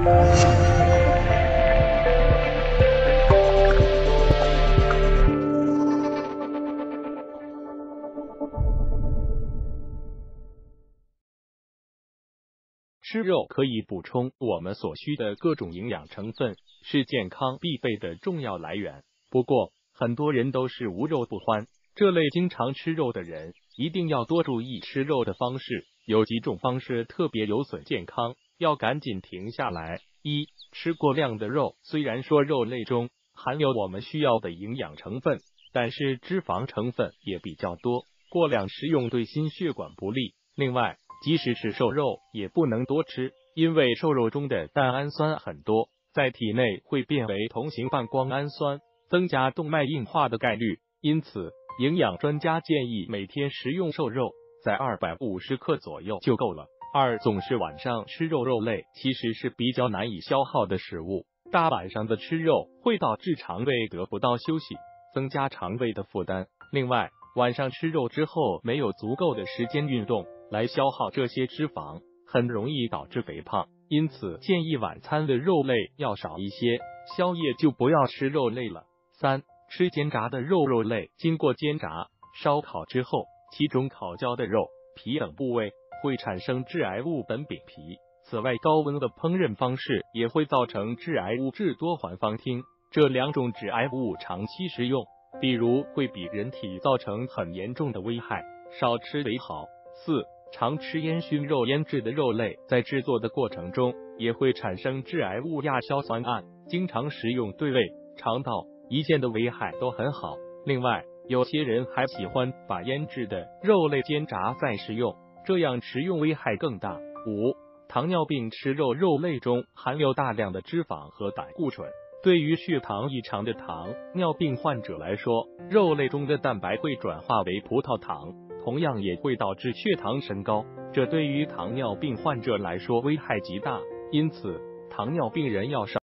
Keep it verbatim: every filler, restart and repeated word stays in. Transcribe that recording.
吃肉可以补充我们所需的各种营养成分，是健康必备的重要来源。不过，很多人都是无肉不欢，这类经常吃肉的人一定要多注意吃肉的方式，有几种方式特别有损健康，要赶紧停下来。一、吃过量的肉，虽然说肉类中含有我们需要的营养成分，但是脂肪成分也比较多，过量食用对心血管不利。另外，即使是瘦肉也不能多吃，因为瘦肉中的蛋氨酸很多，在体内会变为同型半胱氨酸，增加动脉硬化的概率。因此，营养专家建议每天食用瘦肉在二百五十克左右就够了。二、总是晚上吃肉，肉类其实是比较难以消耗的食物，大晚上的吃肉会导致肠胃得不到休息，增加肠胃的负担。另外，晚上吃肉之后没有足够的时间运动来消耗这些脂肪，很容易导致肥胖。因此，建议晚餐的肉类要少一些，宵夜就不要吃肉类了。三、吃煎炸的肉，肉类经过煎炸、烧烤之后，其中烤焦的肉、皮等部位会产生致癌物苯丙皮。此外，高温的烹饪方式也会造成致癌物质多环芳烃，这两种致癌物长期食用，比如会比人体造成很严重的危害，少吃为好。四、常吃烟熏肉，腌制的肉类在制作的过程中也会产生致癌物亚硝酸胺，经常食用对胃、肠道、胰腺的危害都很好。另外，有些人还喜欢把腌制的肉类煎炸再食用，这样食用危害更大。五、糖尿病吃肉，肉类中含有大量的脂肪和胆固醇，对于血糖异常的糖尿病患者来说，肉类中的蛋白会转化为葡萄糖，同样也会导致血糖升高，这对于糖尿病患者来说危害极大。因此，糖尿病人要少